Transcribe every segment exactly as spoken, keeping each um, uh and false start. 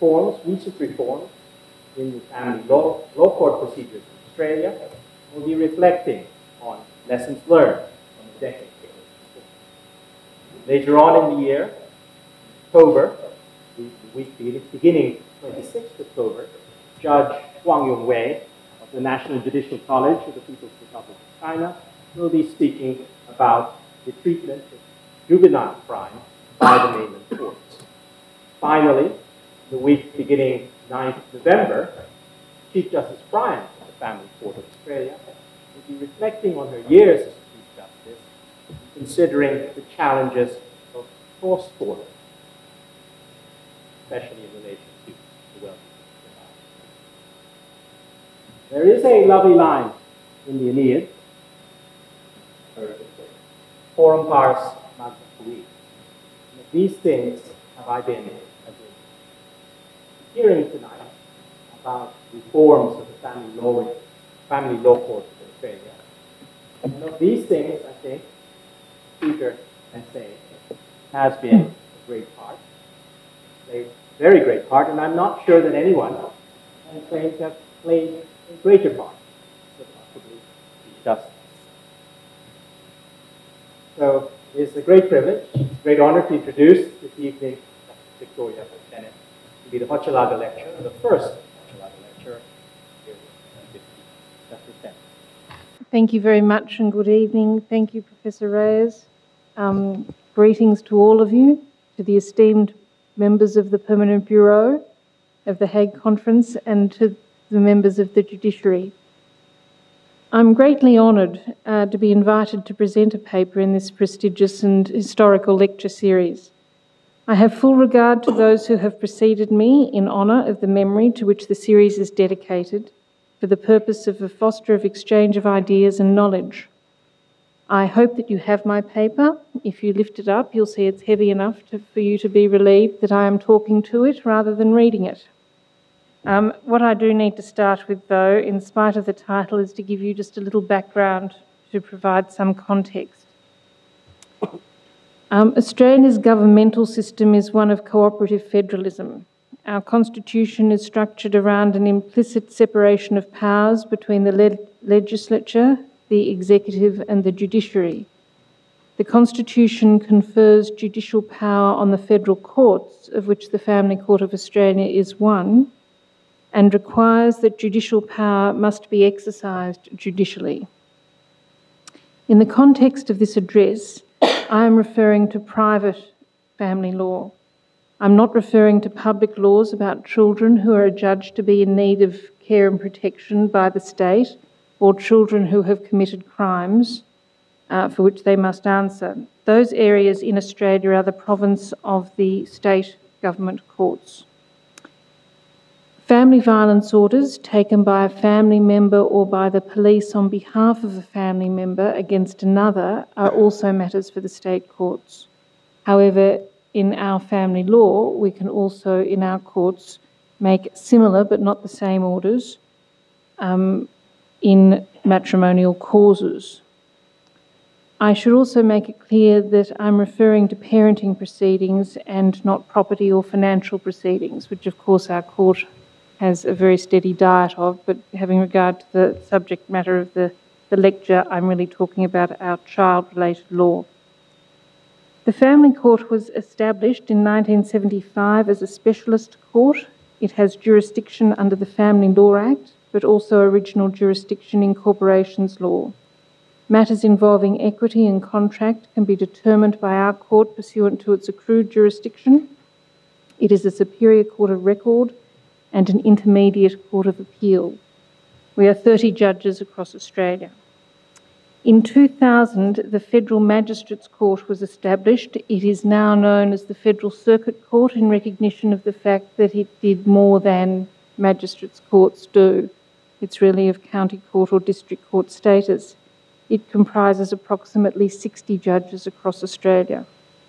reforms, recent reforms in the family law, law court procedures in Australia. We'll be reflecting on lessons learned from the decade before. Later on in the year, October, the week beginning twenty-sixth of October, Judge Wang Yongwei of the National Judicial College of the People's Republic of China will be speaking about the treatment of juvenile crime by the mainland courts. Finally, the week beginning ninth of November, Chief Justice Bryant of the Family Court of Australia will be reflecting on her years as Chief Justice, considering the challenges of cross-border, especially in relation to the wealthy. There is a lovely line in the Aeneid, Forum Pars Magna Cui. These things have I been hearing tonight about reforms of the family law, family law court of Australia. And of these things, I think, Peter can say, has been a great part, a very great part, and I'm not sure that anyone can claim to have played a greater part, but possibly Chief Justice. So it's a great privilege, a great honor to introduce this evening Justice Victoria Bennett to be the Hochelaga lecturer, the first Hochelaga lecturer here at Justice Bennett. Thank you very much and good evening. Thank you, Professor Reyes. Um, greetings to all of you, to the esteemed members of the Permanent Bureau of the Hague Conference and to the members of the Judiciary. I'm greatly honoured uh, to be invited to present a paper in this prestigious and historical lecture series. I have full regard to those who have preceded me in honour of the memory to which the series is dedicated for the purpose of a foster of exchange of ideas and knowledge. I hope that you have my paper. If you lift it up, you'll see it's heavy enough to, for you to be relieved that I am talking to it rather than reading it. Um, what I do need to start with, though, in spite of the title, is to give you just a little background to provide some context. Um, Australia's governmental system is one of cooperative federalism. Our constitution is structured around an implicit separation of powers between the le- legislature, the executive and the judiciary. The constitution confers judicial power on the federal courts, of which the Family Court of Australia is one, and requires that judicial power must be exercised judicially. In the context of this address, I am referring to private family law. I'm not referring to public laws about children who are adjudged to be in need of care and protection by the state, or children who have committed crimes uh, for which they must answer. Those areas in Australia are the province of the state government courts. Family violence orders taken by a family member or by the police on behalf of a family member against another are also matters for the state courts. However, in our family law, we can also, in our courts, make similar but not the same orders um, in matrimonial causes. I should also make it clear that I'm referring to parenting proceedings and not property or financial proceedings, which of course our court has a very steady diet of, but having regard to the subject matter of the, the lecture, I'm really talking about our child-related law. The Family Court was established in nineteen seventy-five as a specialist court. It has jurisdiction under the Family Law Act, but also original jurisdiction in corporations law. Matters involving equity and contract can be determined by our court pursuant to its accrued jurisdiction. It is a superior court of record and an intermediate court of appeal. We are thirty judges across Australia. In two thousand, the Federal Magistrates Court was established. It is now known as the Federal Circuit Court in recognition of the fact that it did more than magistrates' courts do. It's really of county court or district court status. It comprises approximately sixty judges across Australia.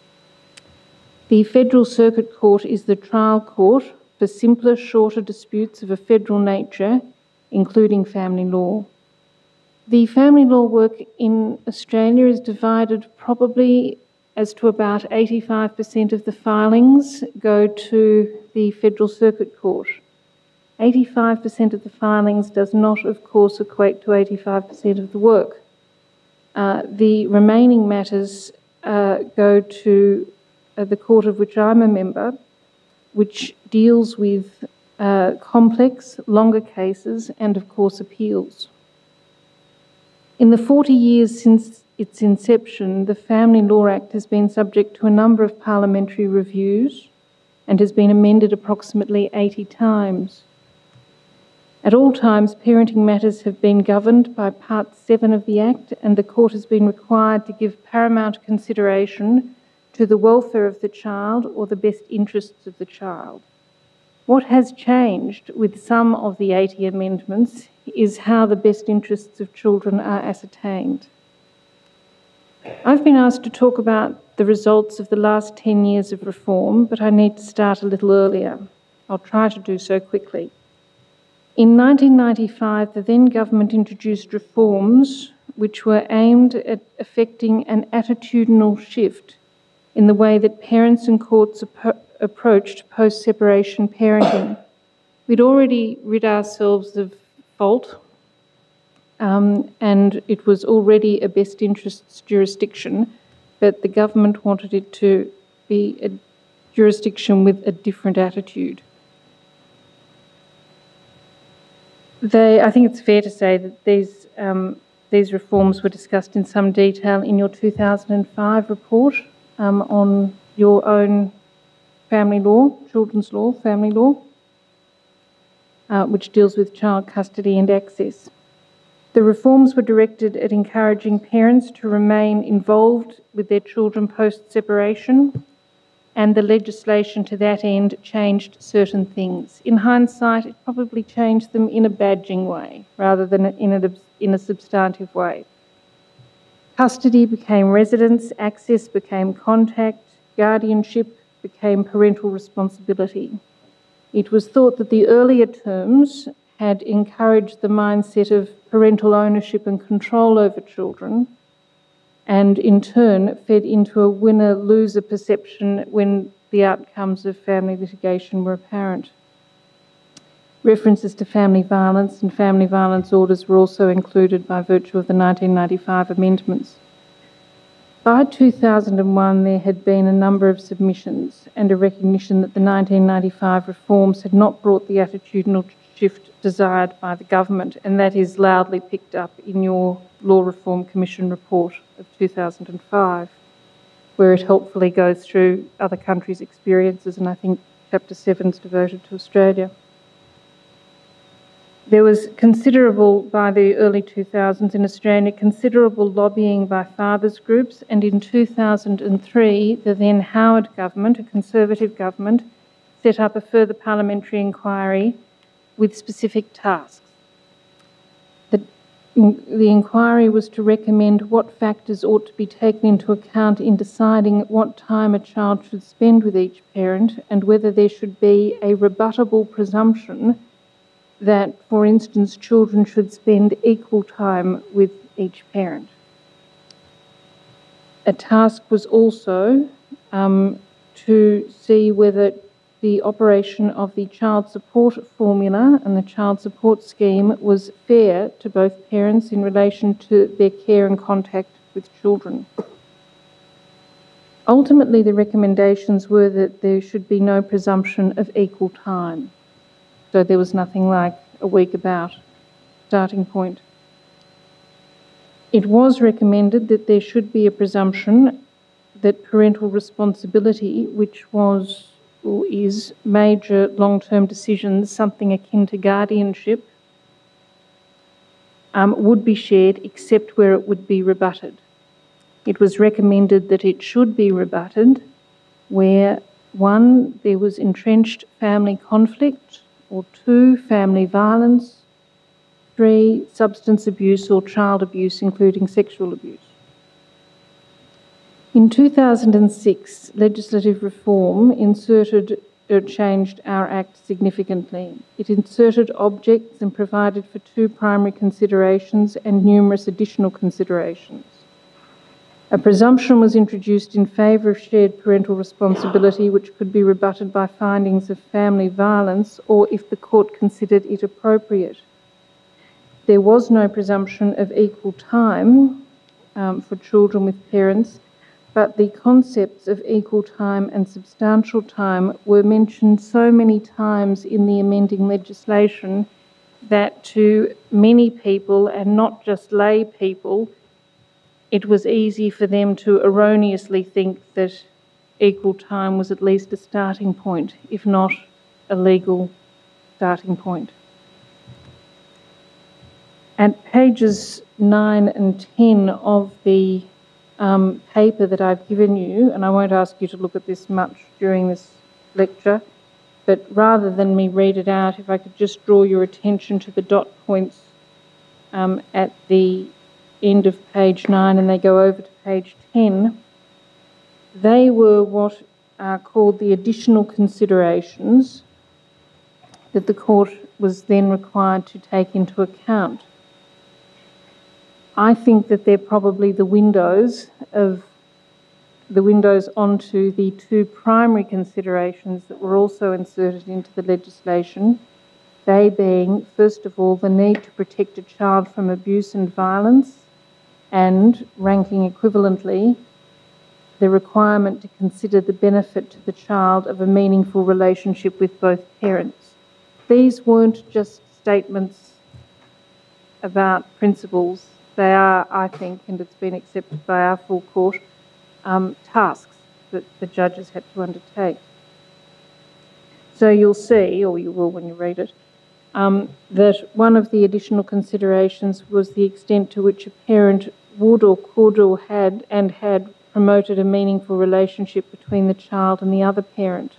The Federal Circuit Court is the trial court for simpler, shorter disputes of a federal nature, including family law. The family law work in Australia is divided probably as to about eighty-five percent of the filings go to the Federal Circuit Court. eighty-five percent of the filings does not, of course, equate to eighty-five percent of the work. Uh, the remaining matters uh, go to uh, the court of which I'm a member, which deals with uh, complex, longer cases and, of course, appeals. In the forty years since its inception, the Family Law Act has been subject to a number of parliamentary reviews and has been amended approximately eighty times. At all times, parenting matters have been governed by Part seven of the Act, and the Court has been required to give paramount consideration to the welfare of the child or the best interests of the child. What has changed with some of the eighty amendments is how the best interests of children are ascertained. I've been asked to talk about the results of the last ten years of reform, but I need to start a little earlier. I'll try to do so quickly. In nineteen ninety-five, the then government introduced reforms which were aimed at effecting an attitudinal shift in the way that parents and courts ap- approached post-separation parenting. We'd already rid ourselves of fault, um, and it was already a best interests jurisdiction, but the government wanted it to be a jurisdiction with a different attitude. They, I think it's fair to say that these, um, these reforms were discussed in some detail in your two thousand five report um, on your own family law, children's law, family law, uh, which deals with child custody and access. The reforms were directed at encouraging parents to remain involved with their children post-separation, and the legislation to that end changed certain things. In hindsight, it probably changed them in a badging way rather than in a, in a substantive way. Custody became residence, access became contact, guardianship became parental responsibility. It was thought that the earlier terms had encouraged the mindset of parental ownership and control over children, and in turn fed into a winner-loser perception when the outcomes of family litigation were apparent. References to family violence and family violence orders were also included by virtue of the nineteen ninety-five amendments. By two thousand one, there had been a number of submissions and a recognition that the nineteen ninety-five reforms had not brought the attitudinal shift desired by the government, and that is loudly picked up in your Law Reform Commission report of two thousand five, where it helpfully goes through other countries' experiences, and I think Chapter seven is devoted to Australia. There was considerable, by the early two thousands in Australia, considerable lobbying by fathers' groups, and in two thousand three, the then Howard government, a Conservative government, set up a further parliamentary inquiry with specific tasks. The, the inquiry was to recommend what factors ought to be taken into account in deciding what time a child should spend with each parent, and whether there should be a rebuttable presumption that, for instance, children should spend equal time with each parent. A task was also um, to see whether the operation of the child support formula and the child support scheme was fair to both parents in relation to their care and contact with children. Ultimately, the recommendations were that there should be no presumption of equal time. So there was nothing like a week about starting point. It was recommended that there should be a presumption that parental responsibility, which was or is major long-term decisions, something akin to guardianship, um, would be shared except where it would be rebutted. It was recommended that it should be rebutted where, one, there was entrenched family conflict, or two, family violence, three, substance abuse or child abuse, including sexual abuse. In two thousand six, legislative reform inserted or changed our Act significantly. It inserted objects and provided for two primary considerations and numerous additional considerations. A presumption was introduced in favour of shared parental responsibility, which could be rebutted by findings of family violence or if the court considered it appropriate. There was no presumption of equal time um, for children with parents, but the concepts of equal time and substantial time were mentioned so many times in the amending legislation that to many people, and not just lay people, it was easy for them to erroneously think that equal time was at least a starting point, if not a legal starting point. At pages nine and ten of the um, paper that I've given you, and I won't ask you to look at this much during this lecture, but rather than me read it out, if I could just draw your attention to the dot points um, at the end of page nine and they go over to page ten, they were what are called the additional considerations that the court was then required to take into account. I think that they're probably the windows of the windows onto the two primary considerations that were also inserted into the legislation, they being, first of all, the need to protect a child from abuse and violence, and, ranking equivalently, the requirement to consider the benefit to the child of a meaningful relationship with both parents. These weren't just statements about principles. They are, I think, and it's been accepted by our full court, um, tasks that the judges had to undertake. So you'll see, or you will when you read it, um, that one of the additional considerations was the extent to which a parent would or could or had and had promoted a meaningful relationship between the child and the other parent.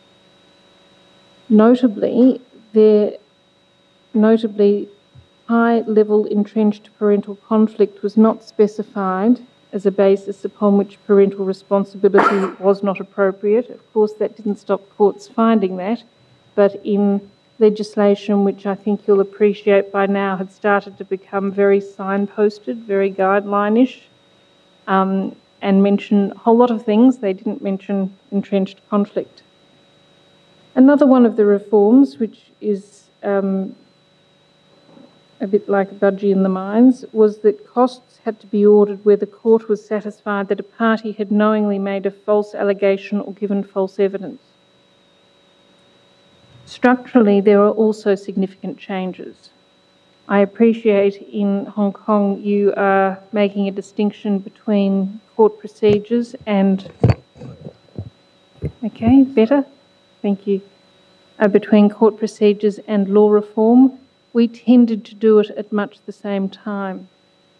Notably, there, notably, high-level entrenched parental conflict was not specified as a basis upon which parental responsibility was not appropriate. Of course, that didn't stop courts finding that, but in legislation which I think you'll appreciate by now had started to become very signposted, very guideline-ish, um, and mention a whole lot of things. They didn't mention entrenched conflict. Another one of the reforms, which is um, a bit like a budgie in the mines, was that costs had to be ordered where the court was satisfied that a party had knowingly made a false allegation or given false evidence. Structurally, there are also significant changes. I appreciate in Hong Kong you are making a distinction between court procedures and... Okay, better? Thank you. Uh, between court procedures and law reform. We tended to do it at much the same time.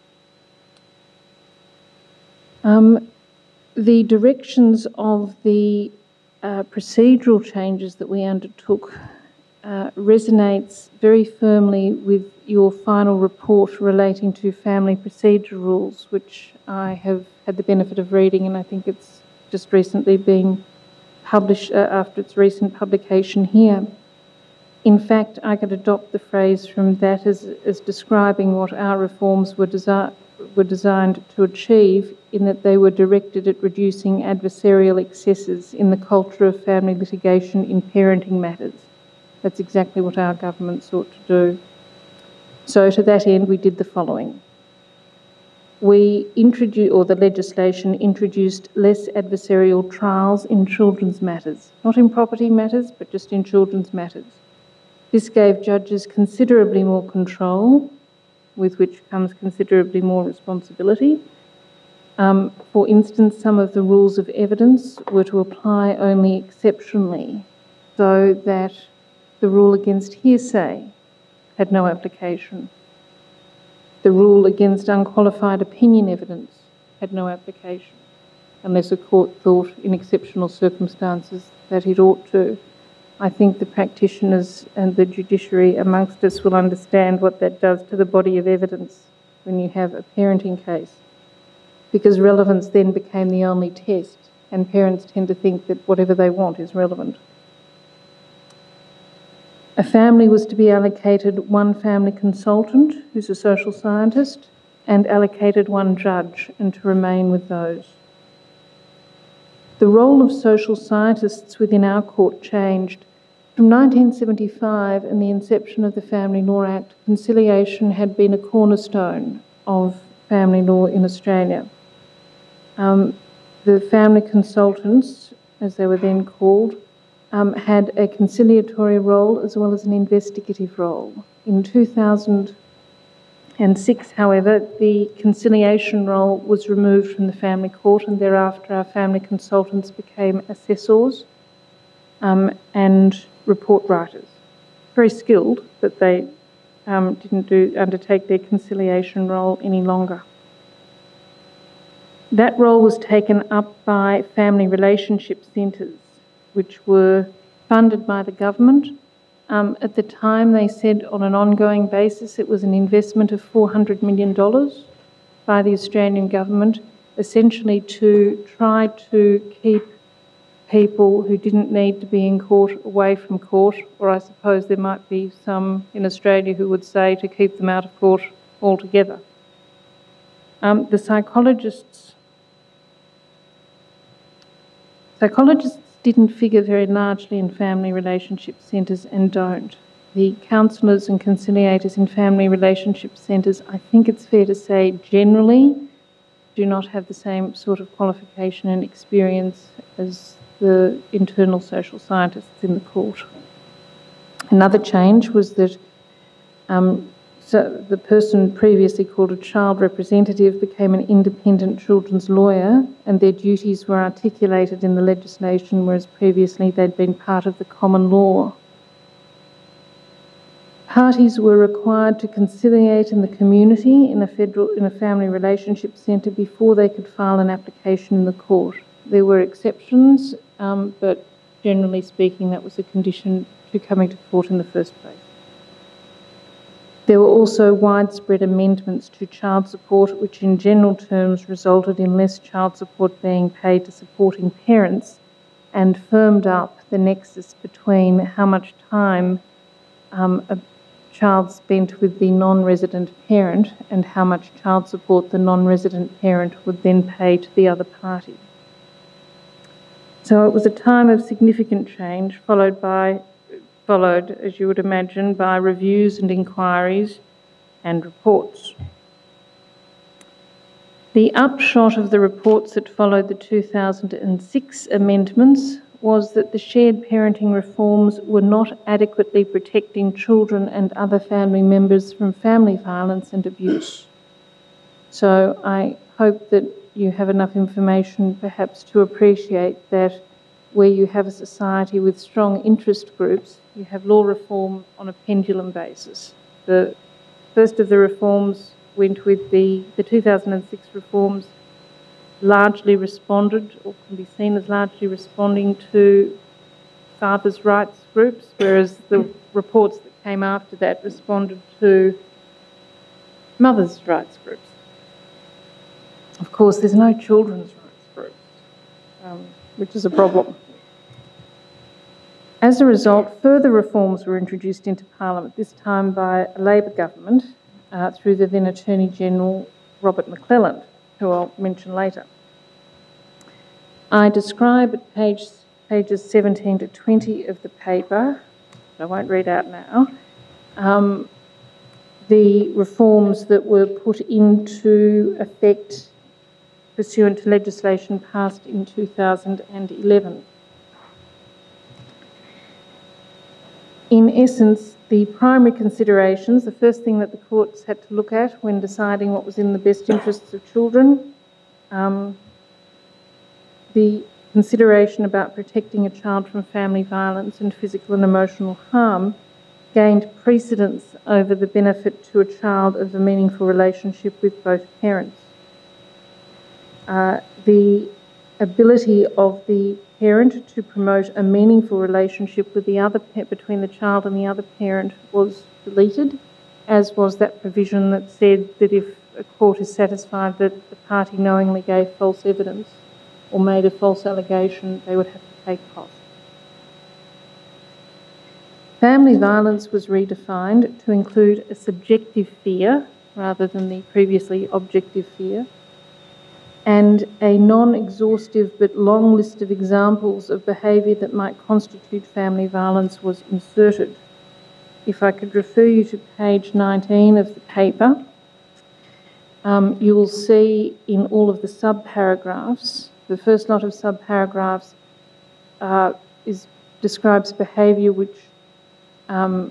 Um, the directions of the uh, procedural changes that we undertook uh, resonates very firmly with your final report relating to family procedure rules, which I have had the benefit of reading, and I think it's just recently been published uh, after its recent publication here. In fact, I could adopt the phrase from that as, as describing what our reforms were, desi were designed to achieve, in that they were directed at reducing adversarial excesses in the culture of family litigation in parenting matters. That's exactly what our government sought to do. So to that end, we did the following. We introduced, or the legislation introduced, less adversarial trials in children's matters, not in property matters, but just in children's matters. This gave judges considerably more control, with which comes considerably more responsibility. Um, for instance, some of the rules of evidence were to apply only exceptionally, so that the rule against hearsay had no application. The rule against unqualified opinion evidence had no application, unless a court thought in exceptional circumstances that it ought to. I think the practitioners and the judiciary amongst us will understand what that does to the body of evidence when you have a parenting case, because relevance then became the only test, and parents tend to think that whatever they want is relevant. A family was to be allocated one family consultant, who's a social scientist, and allocated one judge, and to remain with those. The role of social scientists within our court changed. From nineteen seventy-five and the inception of the Family Law Act, conciliation had been a cornerstone of family law in Australia. Um, the family consultants, as they were then called, um, had a conciliatory role as well as an investigative role. In two thousand six, however, the conciliation role was removed from the family court, and thereafter our family consultants became assessors um, and report writers. Very skilled, but they um, didn't do, undertake their conciliation role any longer. That role was taken up by family relationship centres, which were funded by the government. Um, at the time, they said on an ongoing basis it was an investment of four hundred million dollars by the Australian government, essentially to try to keep people who didn't need to be in court away from court, or I suppose there might be some in Australia who would say to keep them out of court altogether. Um, the psychologists Psychologists didn't figure very largely in family relationship centres and don't. The counsellors and conciliators in family relationship centres, I think it's fair to say, generally do not have the same sort of qualification and experience as the internal social scientists in the court. Another change was that um, so the person previously called a child representative became an independent children's lawyer, and their duties were articulated in the legislation, whereas previously they'd been part of the common law. Parties were required to conciliate in the community in a federal in a family relationship centre before they could file an application in the court. There were exceptions, um, but generally speaking, that was a condition to coming to court in the first place. There were also widespread amendments to child support, which in general terms resulted in less child support being paid to supporting parents, and firmed up the nexus between how much time um, a child spent with the non-resident parent and how much child support the non-resident parent would then pay to the other party. So it was a time of significant change, followed by followed, as you would imagine, by reviews and inquiries and reports. The upshot of the reports that followed the two thousand six amendments was that the shared parenting reforms were not adequately protecting children and other family members from family violence and abuse. So I hope that you have enough information perhaps to appreciate that where you have a society with strong interest groups, you have law reform on a pendulum basis. The first of the reforms went with the, the two thousand six reforms largely responded, or can be seen as largely responding to fathers' rights groups, whereas the reports that came after that responded to mothers' rights groups. Of course, there's no children's rights groups, um, which is a problem. As a result, further reforms were introduced into Parliament, this time by a Labor government uh, through the then Attorney-General Robert McClelland, who I'll mention later. I describe at page, pages seventeen to twenty of the paper, I won't read out now, um, the reforms that were put into effect pursuant to legislation passed in two thousand eleven. In essence, the primary considerations, the first thing that the courts had to look at when deciding what was in the best interests of children, um, the consideration about protecting a child from family violence and physical and emotional harm gained precedence over the benefit to a child of a meaningful relationship with both parents. Uh, the ability of the parent to promote a meaningful relationship with the other between the child and the other parent was deleted, as was that provision that said that if a court is satisfied that the party knowingly gave false evidence or made a false allegation, they would have to pay costs. Family violence was redefined to include a subjective fear, rather than the previously objective fear, and a non-exhaustive but long list of examples of behaviour that might constitute family violence was inserted. If I could refer you to page nineteen of the paper, um, you will see in all of the sub-paragraphs, the first lot of sub-paragraphs uh, is, describes behaviour which um,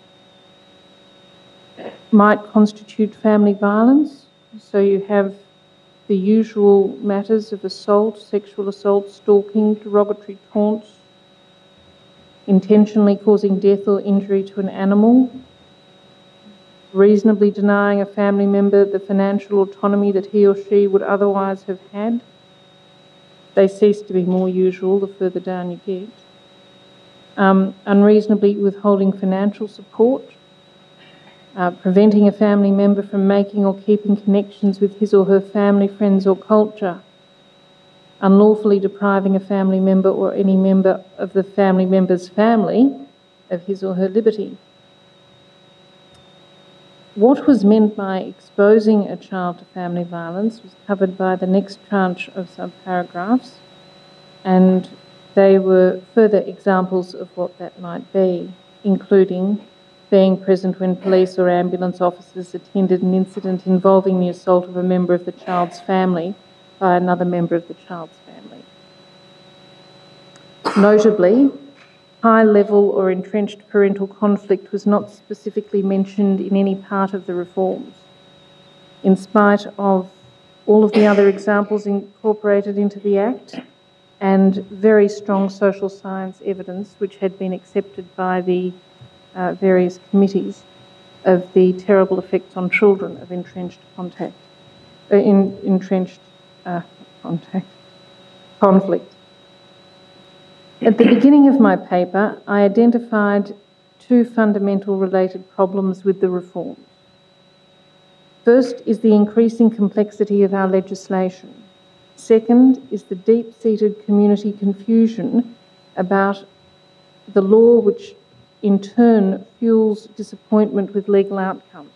might constitute family violence. So you have the usual matters of assault, sexual assault, stalking, derogatory taunts, intentionally causing death or injury to an animal, reasonably denying a family member the financial autonomy that he or she would otherwise have had. They cease to be more usual the further down you get. Um, unreasonably withholding financial support, Uh, preventing a family member from making or keeping connections with his or her family, friends or culture, unlawfully depriving a family member or any member of the family member's family of his or her liberty. What was meant by exposing a child to family violence was covered by the next tranche of subparagraphs, and they were further examples of what that might be, including being present when police or ambulance officers attended an incident involving the assault of a member of the child's family by another member of the child's family. Notably, high-level or entrenched parental conflict was not specifically mentioned in any part of the reforms, in spite of all of the other examples incorporated into the Act and very strong social science evidence which had been accepted by the Uh, various committees of the terrible effects on children of entrenched contact, uh, in, entrenched uh, contact, conflict. At the beginning of my paper, I identified two fundamental related problems with the reforms. First is the increasing complexity of our legislation. Second is the deep-seated community confusion about the law which in turn fuels disappointment with legal outcomes.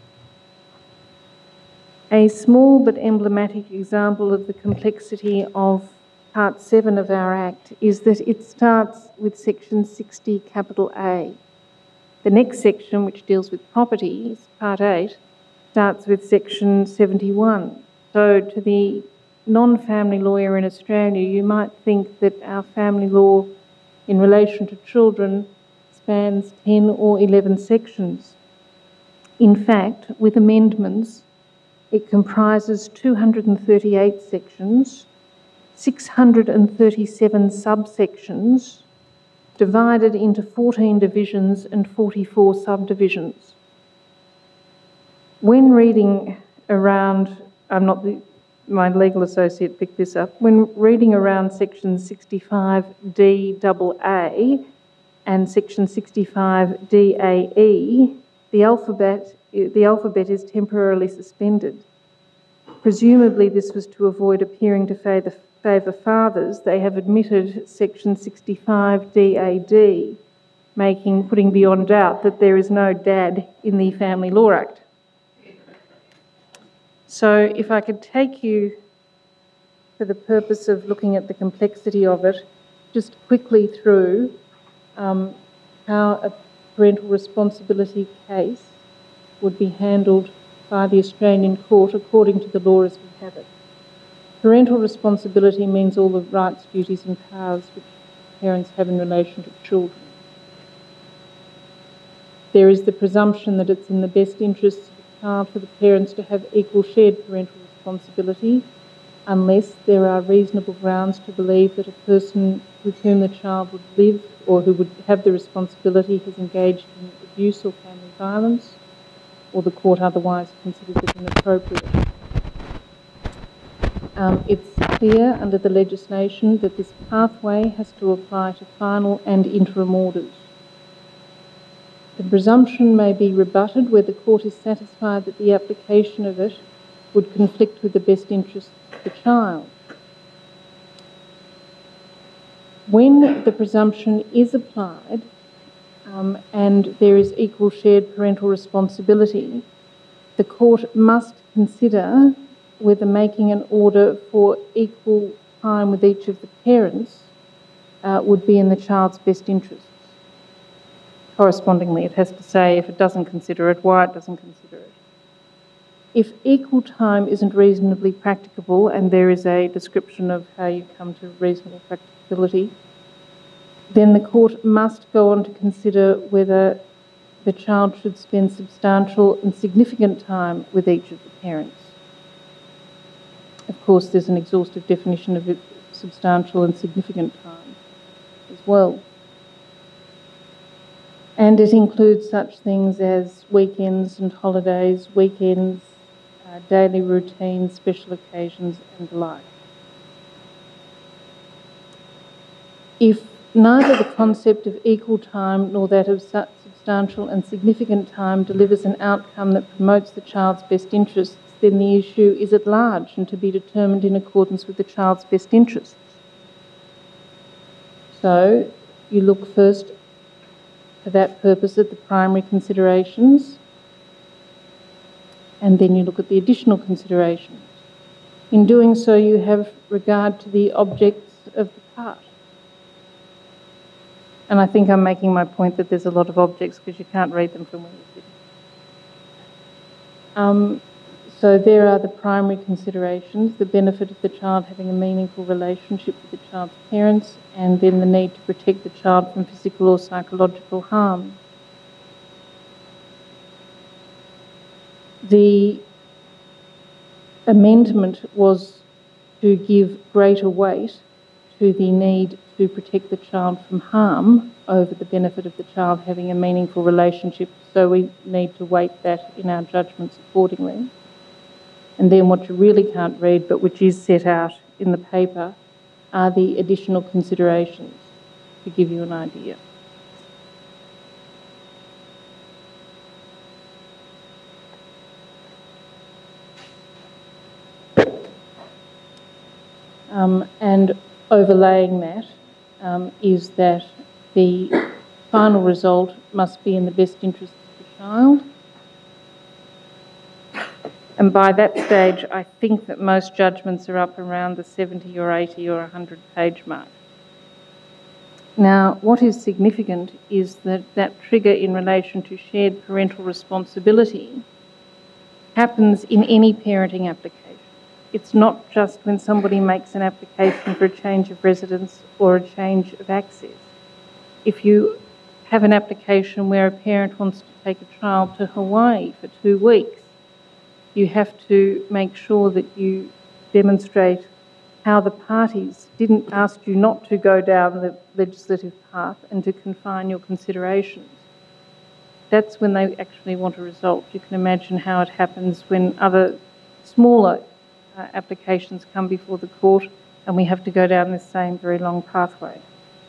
A small but emblematic example of the complexity of Part seven of our Act is that it starts with Section sixty, capital A. The next section, which deals with property, Part eight, starts with Section seventy-one. So to the non-family lawyer in Australia, you might think that our family law in relation to children spans ten or eleven sections. In fact, with amendments, it comprises two hundred thirty-eight sections, six hundred thirty-seven subsections, divided into fourteen divisions and forty-four subdivisions. When reading around, I'm not the, my legal associate picked this up, when reading around Section sixty-five D double A, and Section sixty-five D A E, the alphabet, the alphabet is temporarily suspended. Presumably this was to avoid appearing to favour, favour fathers. They have admitted Section sixty-five D A D, making, putting beyond doubt that there is no dad in the Family Law Act. So if I could take you, for the purpose of looking at the complexity of it, just quickly through Um, how a parental responsibility case would be handled by the Australian court according to the law as we have it. Parental responsibility means all the rights, duties and powers which parents have in relation to children. There is the presumption that it's in the best interests of the child for the parents to have equal shared parental responsibility, unless there are reasonable grounds to believe that a person with whom the child would live or who would have the responsibility has engaged in abuse or family violence, or the court otherwise considers it inappropriate. Um, it's clear under the legislation that this pathway has to apply to final and interim orders. The presumption may be rebutted where the court is satisfied that the application of it would conflict with the best interests of the child. When the presumption is applied um, and there is equal shared parental responsibility, the court must consider whether making an order for equal time with each of the parents uh, would be in the child's best interests. Correspondingly, it has to say, if it doesn't consider it, why it doesn't consider it. If equal time isn't reasonably practicable, and there is a description of how you come to reasonable practicability, then the court must go on to consider whether the child should spend substantial and significant time with each of the parents. Of course, there's an exhaustive definition of substantial and significant time as well. And it includes such things as weekends and holidays, weekends, uh, daily routines, special occasions and the like. If neither the concept of equal time nor that of substantial and significant time delivers an outcome that promotes the child's best interests, then the issue is at large and to be determined in accordance with the child's best interests. So you look first for that purpose at the primary considerations, and then you look at the additional considerations. In doing so, you have regard to the objects of the part. And I think I'm making my point that there's a lot of objects because you can't read them from where you're sitting. Um, so there are the primary considerations, the benefit of the child having a meaningful relationship with the child's parents, and then the need to protect the child from physical or psychological harm. The amendment was to give greater weight to the need to protect the child from harm over the benefit of the child having a meaningful relationship, so we need to weight that in our judgments accordingly. And then what you really can't read, but which is set out in the paper, are the additional considerations, to give you an idea. Um, and overlaying that um, is that the final result must be in the best interests of the child. And by that stage, I think that most judgments are up around the seventy or eighty or one hundred page mark. Now, what is significant is that that trigger in relation to shared parental responsibility happens in any parenting application. It's not just when somebody makes an application for a change of residence or a change of access. If you have an application where a parent wants to take a child to Hawaii for two weeks, you have to make sure that you demonstrate how the parties didn't ask you not to go down the legislative path and to confine your considerations. That's when they actually want a result. You can imagine how it happens when other smaller uh, applications come before the court and we have to go down this same very long pathway.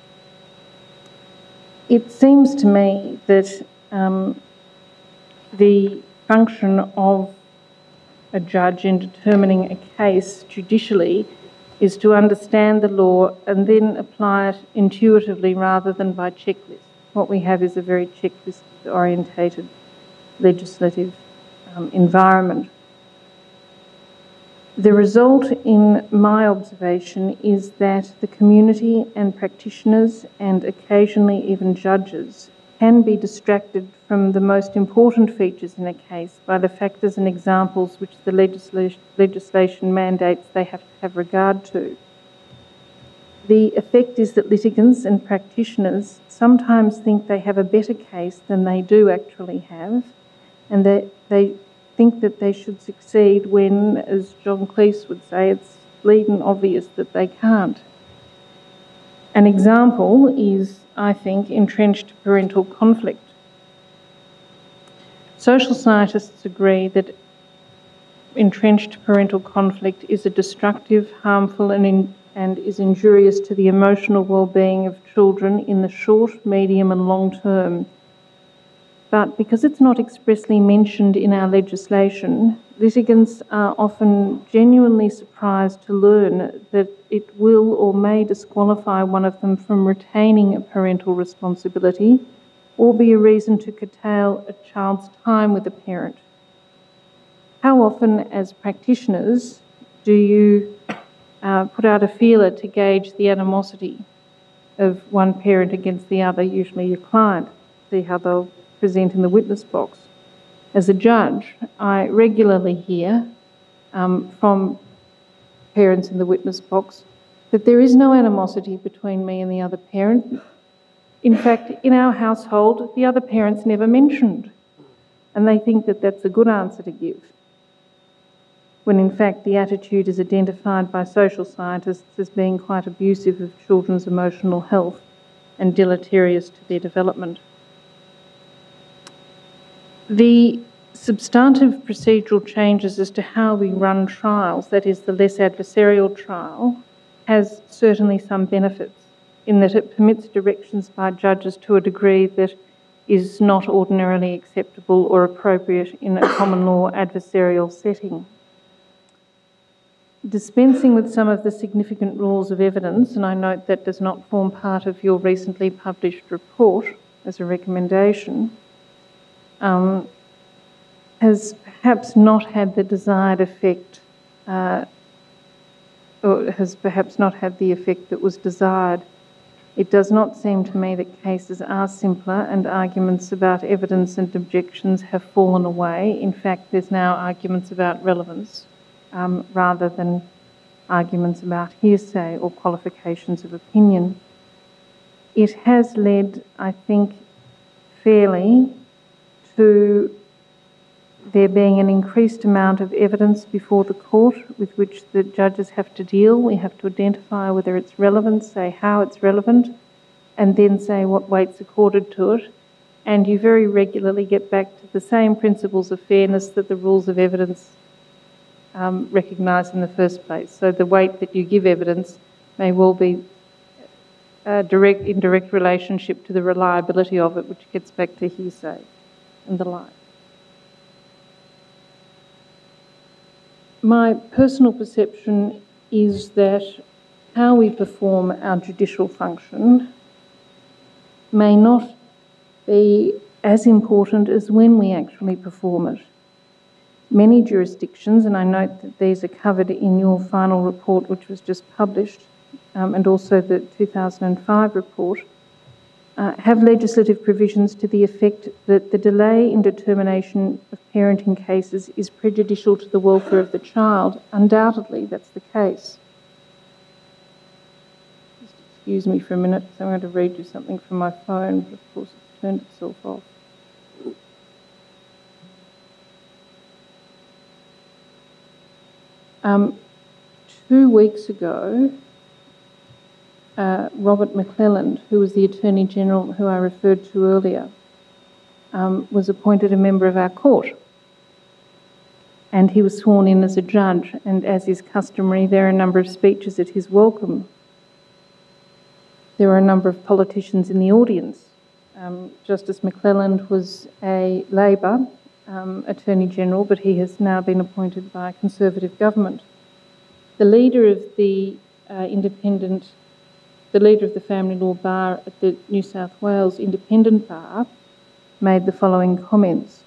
It seems to me that um, the function of a judge in determining a case judicially is to understand the law and then apply it intuitively rather than by checklist. What we have is a very checklist-orientated legislative um, environment. The result, in my observation, is that the community and practitioners and occasionally even judges can be distracted from the most important features in a case by the factors and examples which the legislation, legislation mandates they have to have regard to. The effect is that litigants and practitioners sometimes think they have a better case than they do actually have, and that they think that they should succeed when, as John Cleese would say, it's bleeding obvious that they can't. An example is, I think, entrenched parental conflict. Social scientists agree that entrenched parental conflict is a destructive, harmful and, in, and is injurious to the emotional well-being of children in the short, medium and long term. But because it's not expressly mentioned in our legislation, litigants are often genuinely surprised to learn that it will or may disqualify one of them from retaining a parental responsibility or be a reason to curtail a child's time with a parent. how often, as practitioners, do you uh, put out a feeler to gauge the animosity of one parent against the other, usually your client, see how they'll present in the witness box? As a judge, I regularly hear um, from parents in the witness box that there is no animosity between me and the other parent. In fact, in our household, the other parent's never mentioned, and they think that that's a good answer to give, when in fact the attitude is identified by social scientists as being quite abusive of children's emotional health and deleterious to their development. The substantive procedural changes as to how we run trials, that is the less adversarial trial, has certainly some benefits in that it permits directions by judges to a degree that is not ordinarily acceptable or appropriate in a common law adversarial setting. Dispensing with some of the significant rules of evidence, and I note that does not form part of your recently published report as a recommendation, um, has perhaps not had the desired effect, uh, or has perhaps not had the effect that was desired. It does not seem to me that cases are simpler and arguments about evidence and objections have fallen away. In fact, there's now arguments about relevance um, rather than arguments about hearsay or qualifications of opinion. It has led, I think, fairly to there being an increased amount of evidence before the court with which the judges have to deal. We have to identify whether it's relevant, say how it's relevant, and then say what weight's accorded to it. And you very regularly get back to the same principles of fairness that the rules of evidence um, recognise in the first place. So the weight that you give evidence may well be uh, direct, in direct relationship to the reliability of it, which gets back to hearsay and the like. My personal perception is that how we perform our judicial function may not be as important as when we actually perform it. Many jurisdictions, and I note that these are covered in your final report which was just published, um, and also the two thousand five report, Uh, have legislative provisions to the effect that the delay in determination of parenting cases is prejudicial to the welfare of the child. Undoubtedly, that's the case. Just excuse me for a minute, so I'm going to read you something from my phone, but of course it's turned itself off. Um, two weeks ago, Uh, Robert McClelland, who was the Attorney General who I referred to earlier, um, was appointed a member of our court. And he was sworn in as a judge, and as is customary, there are a number of speeches at his welcome. There were a number of politicians in the audience. Um, Justice McClelland was a Labor um, Attorney General, but he has now been appointed by a Conservative government. The leader of the uh, independent The leader of the family law bar at the New South Wales Independent Bar made the following comments.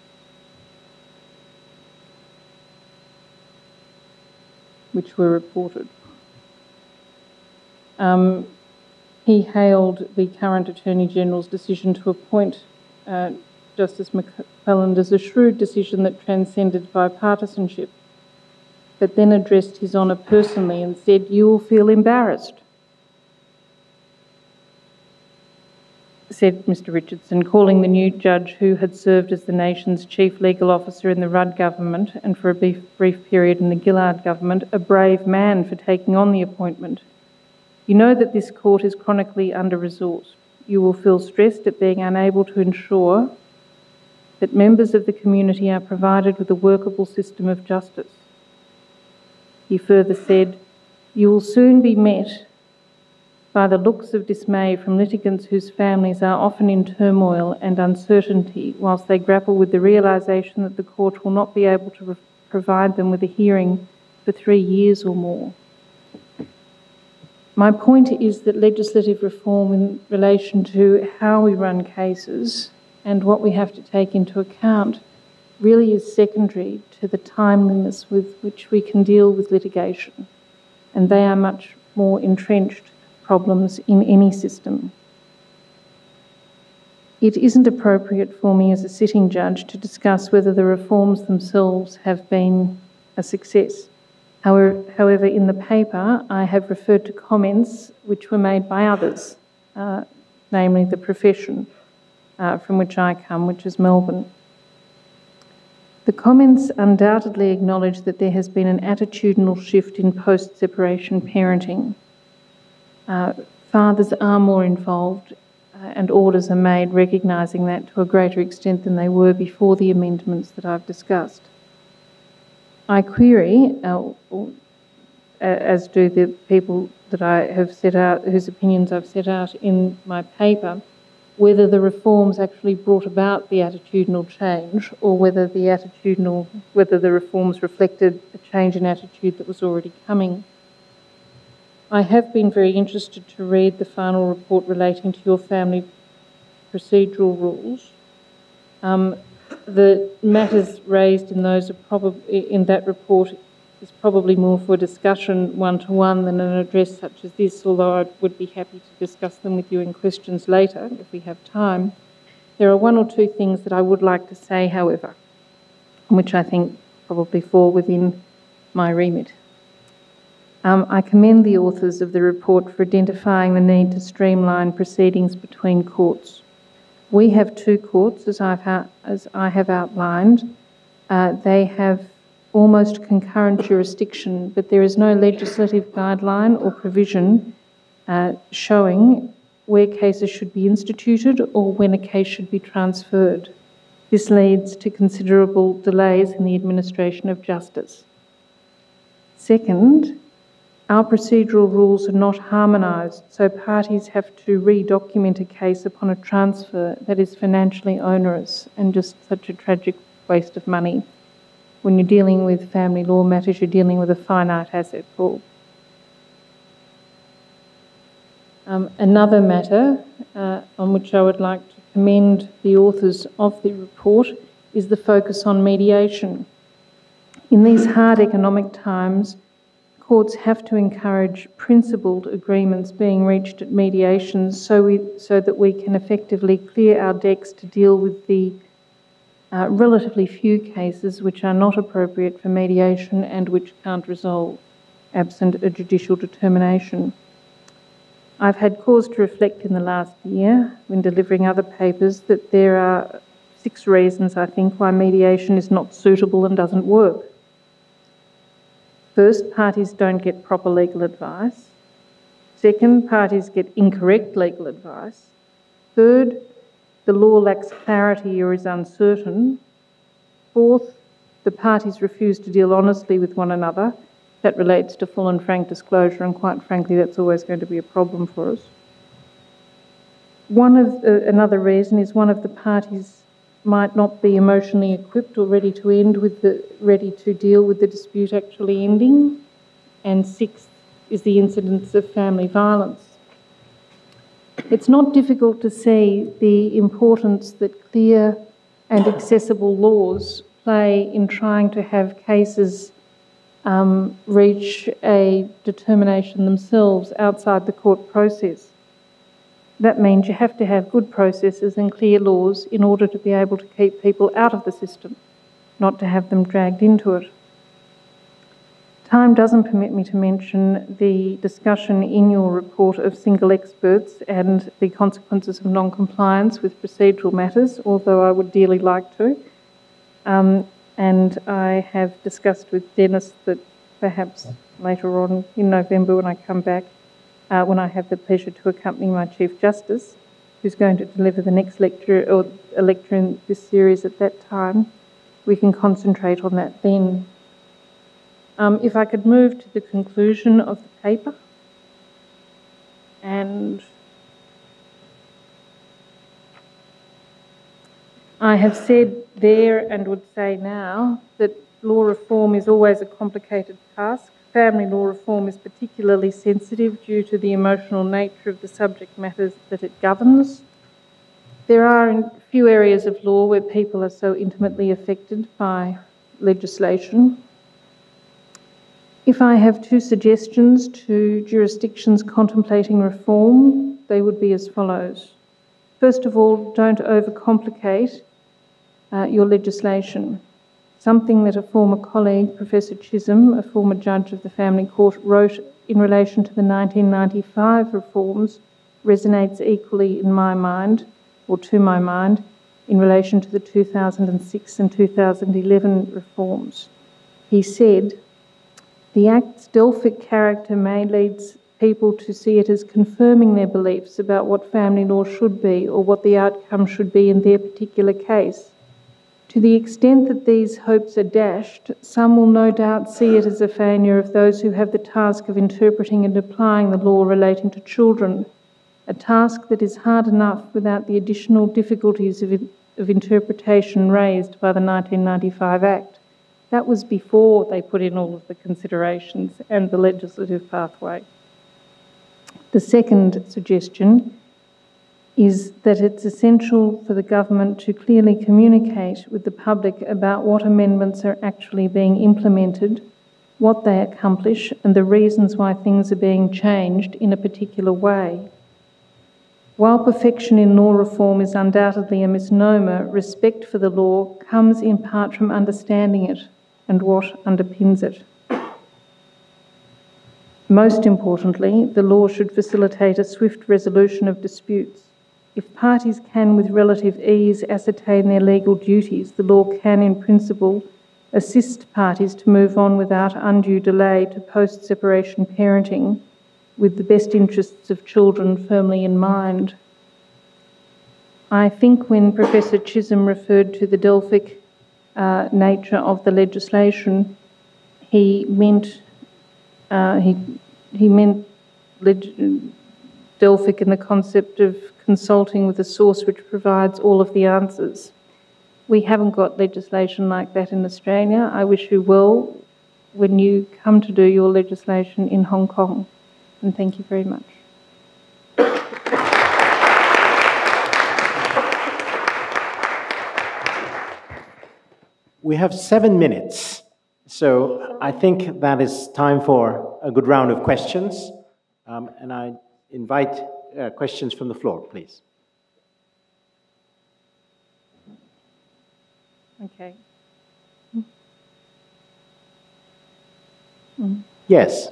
Which were reported. Um, he hailed the current Attorney General's decision to appoint uh, Justice McClelland as a shrewd decision that transcended bipartisanship, but then addressed His Honour personally and said, "You will feel embarrassed," said Mr Richardson, calling the new judge, who had served as the nation's chief legal officer in the Rudd government and for a brief, brief period in the Gillard government, a brave man for taking on the appointment. "You know that this court is chronically under-resourced. You will feel stressed at being unable to ensure that members of the community are provided with a workable system of justice." He further said, "You will soon be met by the looks of dismay from litigants whose families are often in turmoil and uncertainty whilst they grapple with the realisation that the court will not be able to provide them with a hearing for three years or more." My point is that legislative reform in relation to how we run cases and what we have to take into account really is secondary to the timeliness with which we can deal with litigation, and they are much more entrenched problems in any system. It isn't appropriate for me as a sitting judge to discuss whether the reforms themselves have been a success. However, however, in the paper, I have referred to comments which were made by others, uh, namely the profession uh, from which I come, which is Melbourne. The comments undoubtedly acknowledge that there has been an attitudinal shift in post-separation parenting. Uh, fathers are more involved uh, and orders are made recognising that to a greater extent than they were before the amendments that I've discussed. I query, uh, as do the people that I have set out, whose opinions I've set out in my paper, whether the reforms actually brought about the attitudinal change, or whether the attitudinal, whether the reforms reflected a change in attitude that was already coming. I have been very interested to read the final report relating to your family procedural rules. Um, The matters raised in those are probably in that report is probably more for discussion one-to-one than an address such as this, although I would be happy to discuss them with you in questions later if we have time. There are one or two things that I would like to say, however, which I think probably fall within my remit. Um, I commend the authors of the report for identifying the need to streamline proceedings between courts. We have two courts, as, I've as I have outlined. Uh, they have almost concurrent jurisdiction, but there is no legislative guideline or provision uh, showing where cases should be instituted or when a case should be transferred. This leads to considerable delays in the administration of justice. Second, our procedural rules are not harmonised, so parties have to re-document a case upon a transfer that is financially onerous and just such a tragic waste of money. When you're dealing with family law matters, you're dealing with a finite asset pool. Um, another matter uh, on which I would like to commend the authors of the report is the focus on mediation. In these hard economic times, courts have to encourage principled agreements being reached at mediations so, we, so that we can effectively clear our decks to deal with the uh, relatively few cases which are not appropriate for mediation and which can't resolve absent a judicial determination. I've had cause to reflect in the last year when delivering other papers that there are six reasons, I think, why mediation is not suitable and doesn't work. First, parties don't get proper legal advice. Second, parties get incorrect legal advice. Third, the law lacks clarity or is uncertain. Fourth, the parties refuse to deal honestly with one another. That relates to full and frank disclosure, and quite frankly, that's always going to be a problem for us. One of uh, another reason is one of the parties might not be emotionally equipped or ready to end with the ready to deal with the dispute actually ending. And sixth is the incidence of family violence. It's not difficult to see the importance that clear and accessible laws play in trying to have cases um, reach a determination themselves outside the court process. That means you have to have good processes and clear laws in order to be able to keep people out of the system, not to have them dragged into it. Time doesn't permit me to mention the discussion in your report of single experts and the consequences of non-compliance with procedural matters, although I would dearly like to. Um, and I have discussed with Dennis that perhaps later on in November when I come back, Uh, when I have the pleasure to accompany my Chief Justice, who's going to deliver the next lecture or a lecture in this series at that time, we can concentrate on that then. Um, if I could move to the conclusion of the paper. And I have said there and would say now that law reform is always a complicated task. Family law reform is particularly sensitive due to the emotional nature of the subject matters that it governs. there are a few areas of law where people are so intimately affected by legislation. If I have two suggestions to jurisdictions contemplating reform, they would be as follows. First of all, don't overcomplicate uh, your legislation. Something that a former colleague, Professor Chisholm, a former judge of the Family Court, wrote in relation to the nineteen ninety-five reforms resonates equally in my mind, or to my mind, in relation to the two thousand six and two thousand eleven reforms. He said, "The Act's Delphic character may lead people to see it as confirming their beliefs about what family law should be or what the outcome should be in their particular case. To the extent that these hopes are dashed, some will no doubt see it as a failure of those who have the task of interpreting and applying the law relating to children, a task that is hard enough without the additional difficulties of, of interpretation raised by the nineteen ninety-five Act." That was before they put in all of the considerations and the legislative pathway. The second suggestion is that it's essential for the government to clearly communicate with the public about what amendments are actually being implemented, what they accomplish, and the reasons why things are being changed in a particular way. While perfection in law reform is undoubtedly a misnomer, respect for the law comes in part from understanding it and what underpins it. Most importantly, the law should facilitate a swift resolution of disputes. If parties can with relative ease ascertain their legal duties, the law can, in principle, assist parties to move on without undue delay to post-separation parenting, with the best interests of children firmly in mind. I think when Professor Chisholm referred to the Delphic uh, nature of the legislation, he meant uh, he he meant leg- Delphic in the concept of consulting with a source which provides all of the answers. We haven't got legislation like that in Australia. I wish you well when you come to do your legislation in Hong Kong. And thank you very much. We have seven minutes, so I think that is time for a good round of questions. Um, and I invite uh, questions from the floor, please. Okay. Mm. Yes.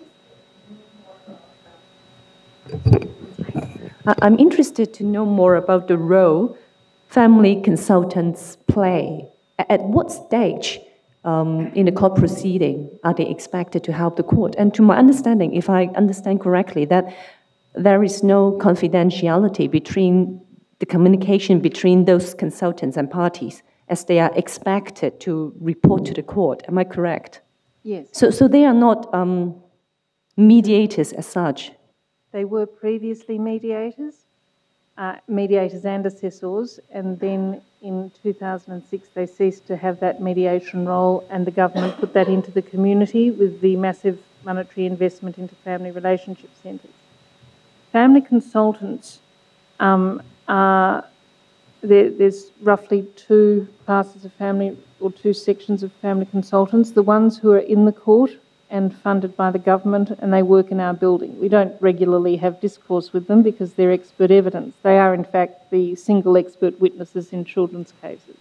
I'm interested to know more about the role family consultants play. At what stage um, in the court proceeding are they expected to help the court? And to my understanding, if I understand correctly, that there is no confidentiality between the communication between those consultants and parties, as they are expected to report to the court. Am I correct? Yes. So, so they are not um, mediators as such. They were previously mediators, uh, mediators and assessors, and then in two thousand six they ceased to have that mediation role, and the government put that into the community with the massive monetary investment into family relationship centres. Family consultants um, are, there, there's roughly two classes of family, or two sections of family consultants. The ones who are in the court and funded by the government, and they work in our building. We don't regularly have discourse with them because they're expert evidence. They are, in fact, the single expert witnesses in children's cases.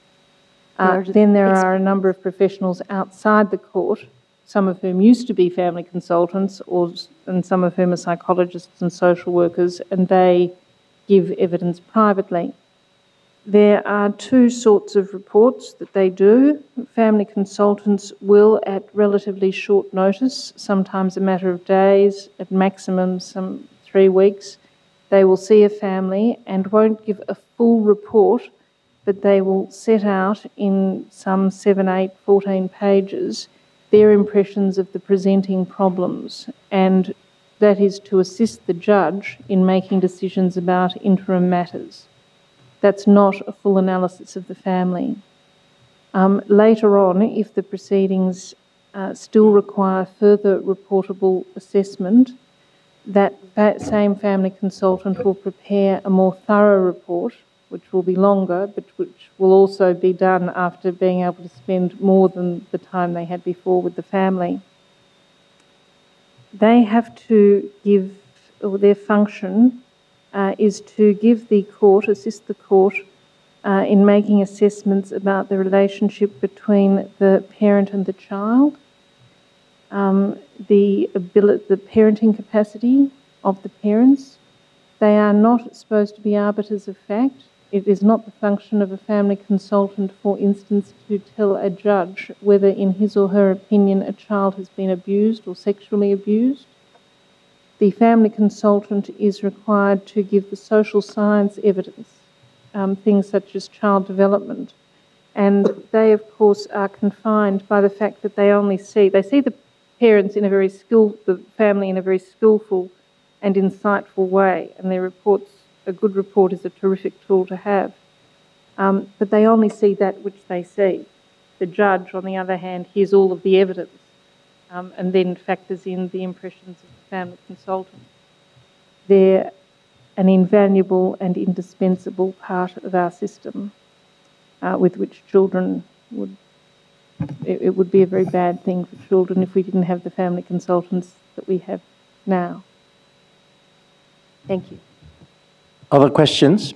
Uh, then there are a number of professionals outside the court, some of whom used to be family consultants, or and some of whom are psychologists and social workers, and they give evidence privately. There are two sorts of reports that they do. Family consultants will, at relatively short notice, sometimes a matter of days, at maximum some three weeks, they will see a family and won't give a full report, but they will set out in some seven, eight, fourteen pages their impressions of the presenting problems, and that is to assist the judge in making decisions about interim matters. That's not a full analysis of the family. Um, later on, if the proceedings uh, still require further reportable assessment, that, that same family consultant will prepare a more thorough report which will be longer, but which will also be done after being able to spend more than the time they had before with the family. They have to give, or their function uh, is to give the court, assist the court uh, in making assessments about the relationship between the parent and the child, um, the ability, the parenting capacity of the parents. They are not supposed to be arbiters of fact. It is not the function of a family consultant, for instance, to tell a judge whether in his or her opinion a child has been abused or sexually abused. The family consultant is required to give the social science evidence, um, things such as child development. And they, of course, are confined by the fact that they only see, they see the parents in a very skill, the family in a very skillful and insightful way, and their reports, a good report is a terrific tool to have. Um, but they only see that which they see. The judge, on the other hand, hears all of the evidence um, and then factors in the impressions of the family consultant. They're an invaluable and indispensable part of our system uh, with which children would, it, it would be a very bad thing for children if we didn't have the family consultants that we have now. Thank you. Other questions?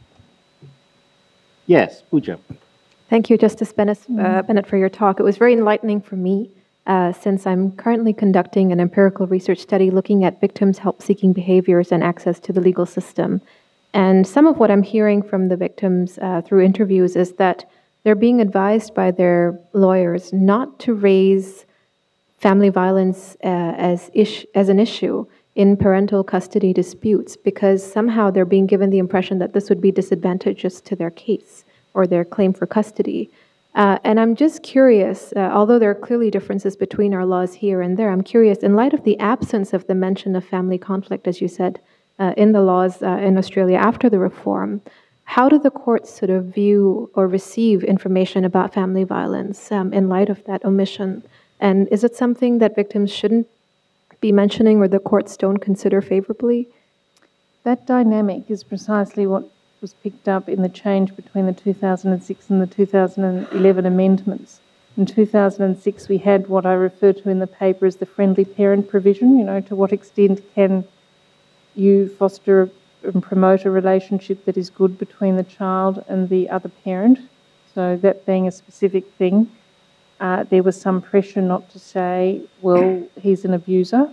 Yes, Pooja. Thank you, Justice Bennett, uh, Bennett, for your talk. It was very enlightening for me, uh, since I'm currently conducting an empirical research study looking at victims' help-seeking behaviors and access to the legal system. And some of what I'm hearing from the victims uh, through interviews is that they're being advised by their lawyers not to raise family violence uh, as, ish- as an issue in parental custody disputes, because somehow they're being given the impression that this would be disadvantageous to their case or their claim for custody. Uh, and I'm just curious, uh, although there are clearly differences between our laws here and there, I'm curious, in light of the absence of the mention of family conflict, as you said, uh, in the laws uh, in Australia after the reform, how do the courts sort of view or receive information about family violence um, in light of that omission? And is it something that victims shouldn't be mentioning or the courts don't consider favourably? That dynamic is precisely what was picked up in the change between the two thousand six and the two thousand eleven amendments. In two thousand six, we had what I refer to in the paper as the friendly parent provision. You know, to what extent can you foster and promote a relationship that is good between the child and the other parent? So that being a specific thing. Uh, there was some pressure not to say, well, he's an abuser,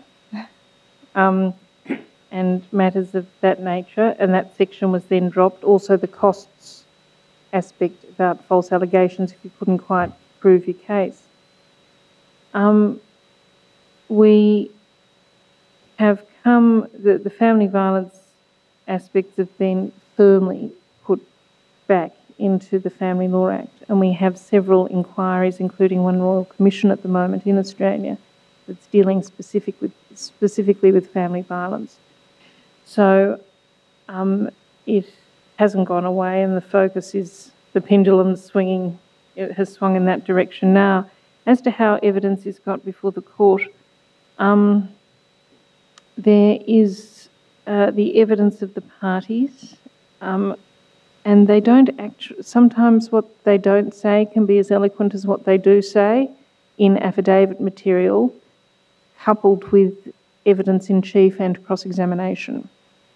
um, and matters of that nature, and that section was then dropped. Also the costs aspect about false allegations if you couldn't quite prove your case. Um, we have come, the, the family violence aspects have been firmly put back into the Family Law Act, and we have several inquiries, including one Royal Commission at the moment in Australia that's dealing specific with, specifically with family violence. So um, it hasn't gone away, and the focus is, the pendulum swinging, it has swung in that direction now. As to how evidence is got before the court, um, there is uh, the evidence of the parties, um, and they don't actually, sometimes what they don't say can be as eloquent as what they do say in affidavit material, coupled with evidence in chief and cross-examination.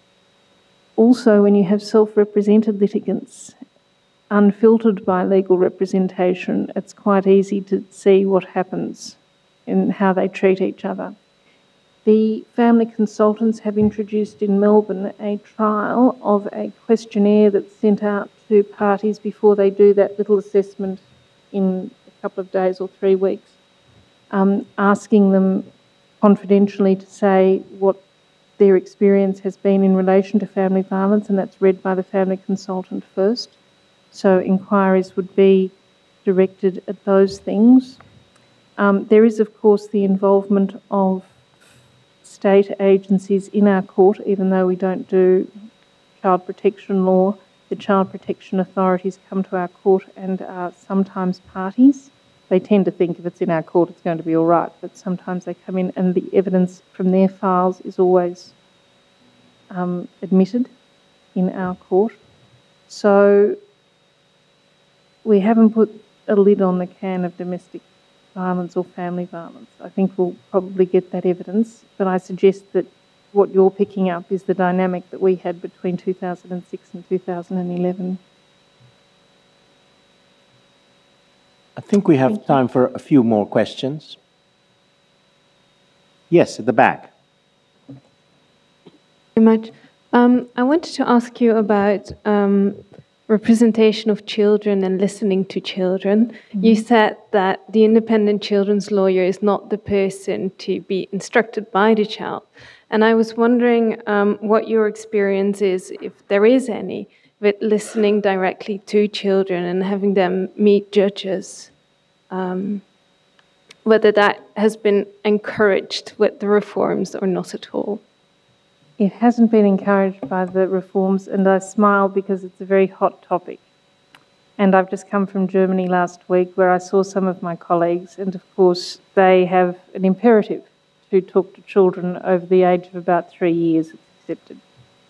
Also, when you have self-represented litigants, unfiltered by legal representation, it's quite easy to see what happens in how they treat each other. The family consultants have introduced in Melbourne a trial of a questionnaire that's sent out to parties before they do that little assessment in a couple of days or three weeks, um, asking them confidentially to say what their experience has been in relation to family violence, and that's read by the family consultant first. So inquiries would be directed at those things. Um, there is, of course, the involvement of state agencies in our court, even though we don't do child protection law. The child protection authorities come to our court and are sometimes parties. They tend to think if it's in our court it's going to be all right, but sometimes they come in and the evidence from their files is always um, admitted in our court. So we haven't put a lid on the can of domestic violence or family violence. I think we'll probably get that evidence, but I suggest that what you're picking up is the dynamic that we had between two thousand six and two thousand eleven. I think we have time for a few more questions. Yes, at the back. Very much. Um, I wanted to ask you about um, representation of children and listening to children. Mm-hmm. You said that the independent children's lawyer is not the person to be instructed by the child. And I was wondering um, what your experience is, if there is any, with listening directly to children and having them meet judges. Um, whether that has been encouraged with the reforms or not at all. It hasn't been encouraged by the reforms, and I smile because it's a very hot topic. And I've just come from Germany last week where I saw some of my colleagues, and of course they have an imperative to talk to children over the age of about three years, it's accepted.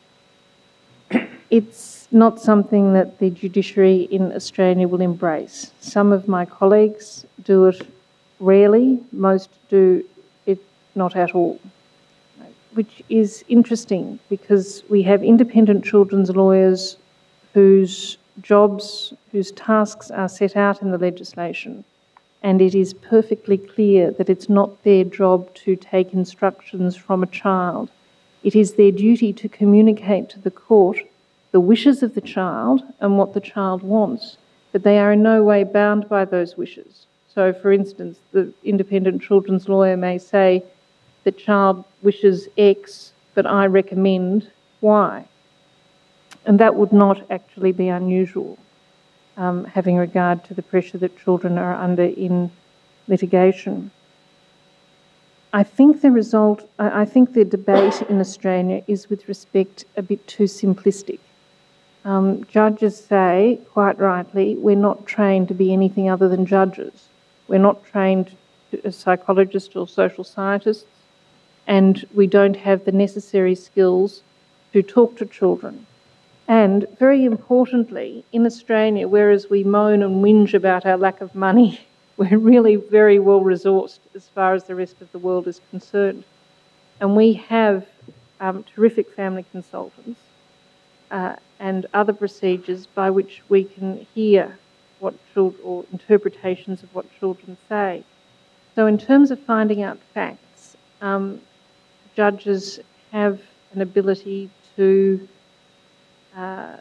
It's not something that the judiciary in Australia will embrace. Some of my colleagues do it rarely, most do it not at all, which is interesting because we have independent children's lawyers whose jobs, whose tasks are set out in the legislation, and it is perfectly clear that it's not their job to take instructions from a child. It is their duty to communicate to the court the wishes of the child and what the child wants, but they are in no way bound by those wishes. So, for instance, the independent children's lawyer may say, the child wishes X, but I recommend Y. And that would not actually be unusual, um, having regard to the pressure that children are under in litigation. I think the result, I think the debate in Australia is, with respect, a bit too simplistic. Um, judges say, quite rightly, we're not trained to be anything other than judges. We're not trained as psychologists or social scientists, and we don't have the necessary skills to talk to children. And very importantly, in Australia, whereas we moan and whinge about our lack of money, we're really very well resourced as far as the rest of the world is concerned. And we have um, terrific family consultants uh, and other procedures by which we can hear what children, or interpretations of what children say. So in terms of finding out facts, um, judges have an ability to uh,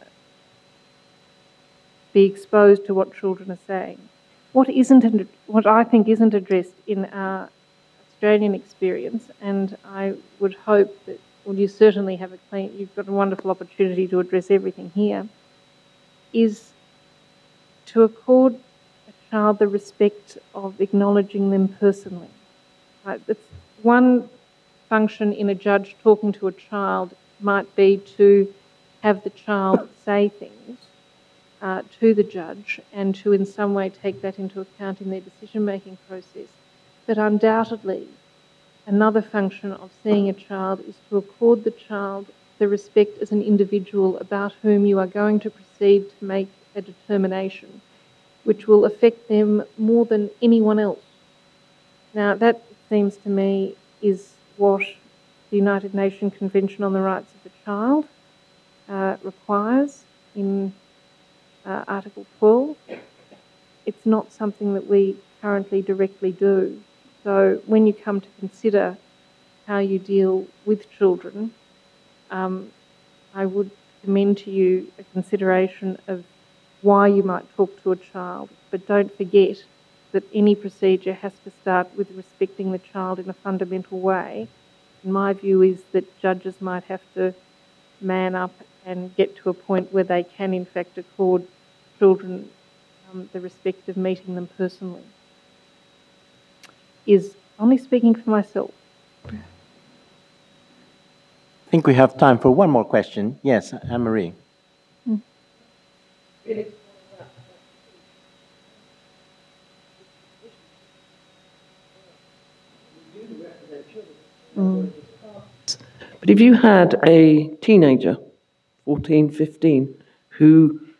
be exposed to what children are saying. What isn't, what I think isn't addressed in our Australian experience, and I would hope that, well, you certainly have a clean, you've got a wonderful opportunity to address everything here, is to accord a child the respect of acknowledging them personally. Right? That's one function in a judge talking to a child might be to have the child say things uh, to the judge and to in some way take that into account in their decision-making process. But undoubtedly, another function of seeing a child is to accord the child the respect as an individual about whom you are going to proceed to make a determination, which will affect them more than anyone else. Now, that seems to me is what the United Nations Convention on the Rights of the Child uh, requires in uh, Article twelve. It's not something that we currently directly do. So when you come to consider how you deal with children, um, I would commend to you a consideration of why you might talk to a child, but don't forget that any procedure has to start with respecting the child in a fundamental way. And my view is that judges might have to man up and get to a point where they can in fact accord children um, the respect of meeting them personally. Is only speaking for myself. I think we have time for one more question. Yes, Anne-Marie. Mm. Mm. But if you had a teenager, fourteen, fifteen, who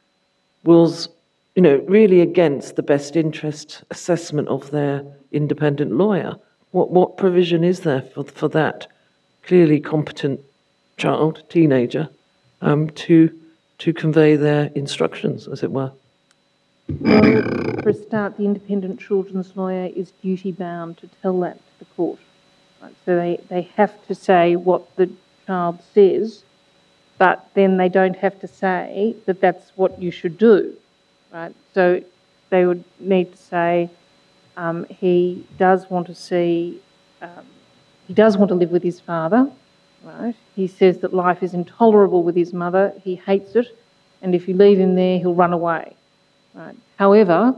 was, you know, really against the best interest assessment of their independent lawyer. What what provision is there for for that clearly competent child, teenager, um, to to convey their instructions, as it were? Well, for a start, the independent children's lawyer is duty-bound to tell that to the court. Right? So they, they have to say what the child says, but then they don't have to say that that's what you should do. Right? So they would need to say um, he does want to see, um, he does want to live with his father. Right? He says that life is intolerable with his mother, he hates it, and if you leave him there, he'll run away. Right. However,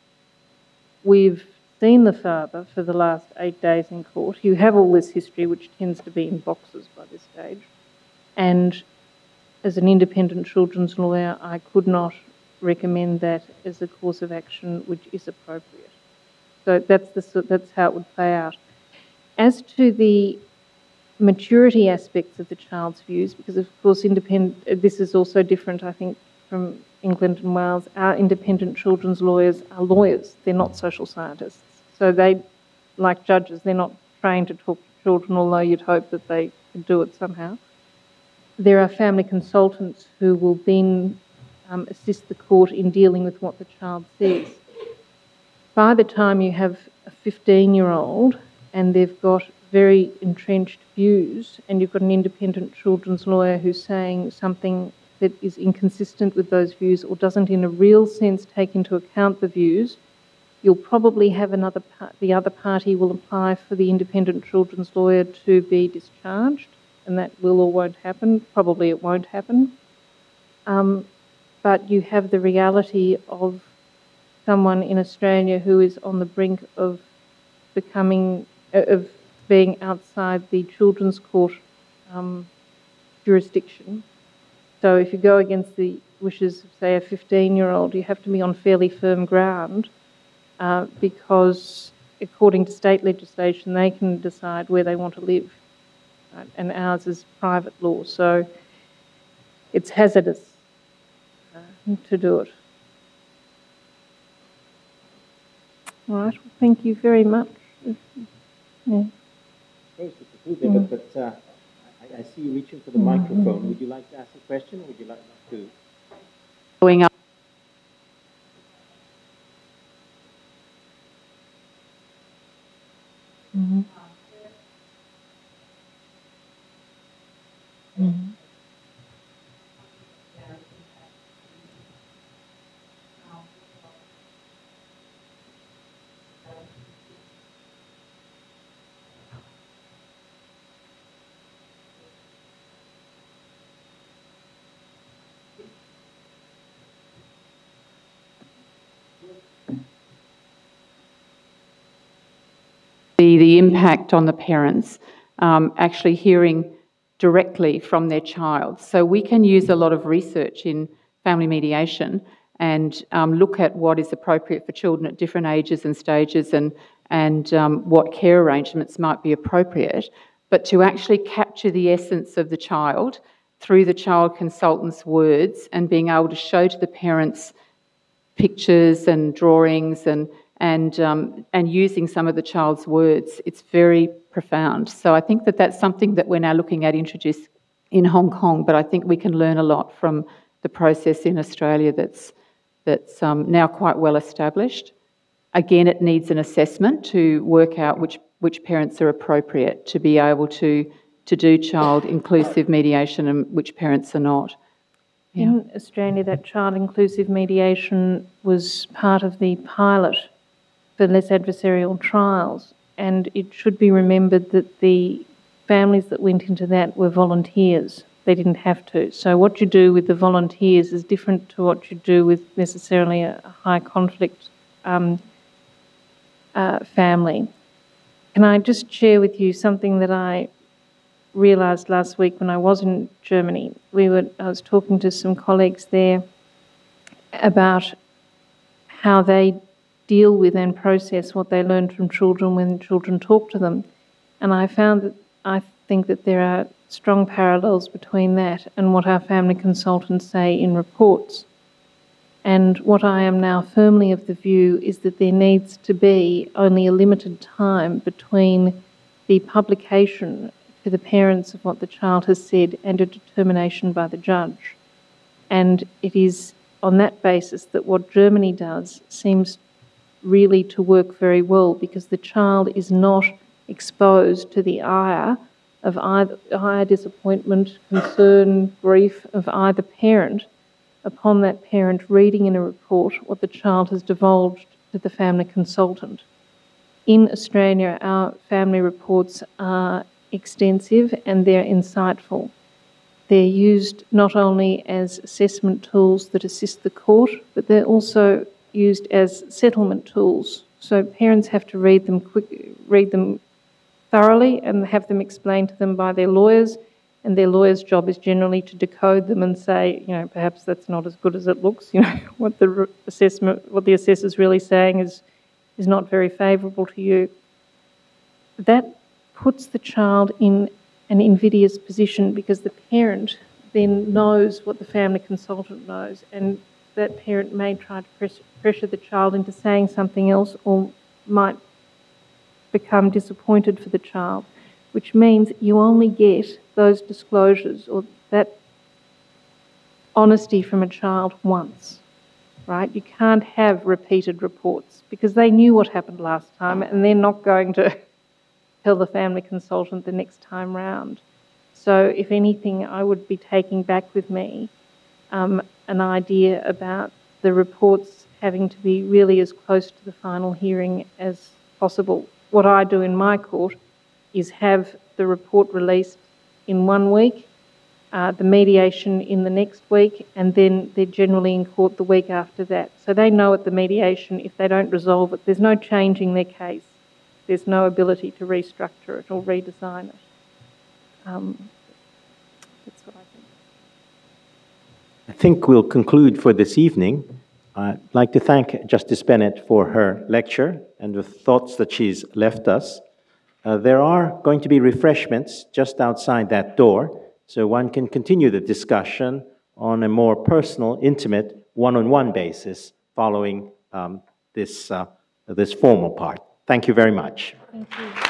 we've seen the father for the last eight days in court. You have all this history, which tends to be in boxes by this stage. And as an independent children's lawyer, I could not recommend that as a course of action which is appropriate. So that's, the, that's how it would play out. As to the maturity aspects of the child's views, because of course independent, this is also different, I think, from England and Wales. Our independent children's lawyers are lawyers, they're not social scientists. So they, like judges, they're not trained to talk to children, although you'd hope that they could do it somehow. There are family consultants who will then um, assist the court in dealing with what the child says. By the time you have a fifteen-year-old and they've got very entrenched views and you've got an independent children's lawyer who's saying something that is inconsistent with those views or doesn't in a real sense take into account the views, you'll probably have another part, the other party will apply for the independent children's lawyer to be discharged, and that will or won't happen. Probably it won't happen. Um, but you have the reality of someone in Australia who is on the brink of becoming, of being outside the children's court um, jurisdiction. So if you go against the wishes of, say, a fifteen-year-old, you have to be on fairly firm ground uh, because, according to state legislation, they can decide where they want to live. Right? And ours is private law, so it's hazardous uh, to do it. All right, well, thank you very much. Yeah. Thanks, Mister Mm. But, but uh, I, I see you reaching for the mm. microphone. Would you like to ask a question, or would you like to? Going up. Mm-hmm. Mm-hmm. The, the impact on the parents, um, actually hearing directly from their child. So we can use a lot of research in family mediation and um, look at what is appropriate for children at different ages and stages and, and um, what care arrangements might be appropriate. But to actually capture the essence of the child through the child consultant's words and being able to show to the parents pictures and drawings and and um, and using some of the child's words, it's very profound. So I think that that's something that we're now looking at introduced in Hong Kong, but I think we can learn a lot from the process in Australia that's that's um, now quite well established. Again, it needs an assessment to work out which which parents are appropriate to be able to to do child inclusive mediation and which parents are not. Yeah. In Australia, that child inclusive mediation was part of the pilot for less adversarial trials, and it should be remembered that the families that went into that were volunteers. They didn't have to. So what you do with the volunteers is different to what you do with necessarily a high conflict um, uh, family. Can I just share with you something that I realised last week when I was in Germany? We were, I was talking to some colleagues there about how they deal with and process what they learn from children when children talk to them. And I found that I think that there are strong parallels between that and what our family consultants say in reports. And what I am now firmly of the view is that there needs to be only a limited time between the publication to the parents of what the child has said and a determination by the judge. And it is on that basis that what Germany does seems really to work very well, because the child is not exposed to the ire of either ire, disappointment, concern, grief of either parent upon that parent reading in a report what the child has divulged to the family consultant. In Australia, our family reports are extensive and they're insightful. They're used not only as assessment tools that assist the court, but they're also used as settlement tools. So parents have to read them quick, read them thoroughly and have them explained to them by their lawyers, and their lawyer's job is generally to decode them and say, you know, perhaps that's not as good as it looks. You know, what the assessment, what the assessor's really saying is is not very favourable to you. That puts the child in an invidious position, because the parent then knows what the family consultant knows, and that parent may try to press, pressure the child into saying something else, or might become disappointed for the child, which means you only get those disclosures or that honesty from a child once, right? You can't have repeated reports, because they knew what happened last time and they're not going to tell the family consultant the next time round. So if anything, I would be taking back with me um, an idea about the reports having to be really as close to the final hearing as possible. What I do in my court is have the report released in one week, uh, the mediation in the next week, and then they're generally in court the week after that. So they know at the mediation, if they don't resolve it, there's no changing their case. There's no ability to restructure it or redesign it. Um, that's what I think. I think we'll conclude for this evening. I'd like to thank Justice Bennett for her lecture and the thoughts that she's left us. Uh, there are going to be refreshments just outside that door, so one can continue the discussion on a more personal, intimate, one-on-one basis following um, this, uh, this formal part. Thank you very much. Thank you.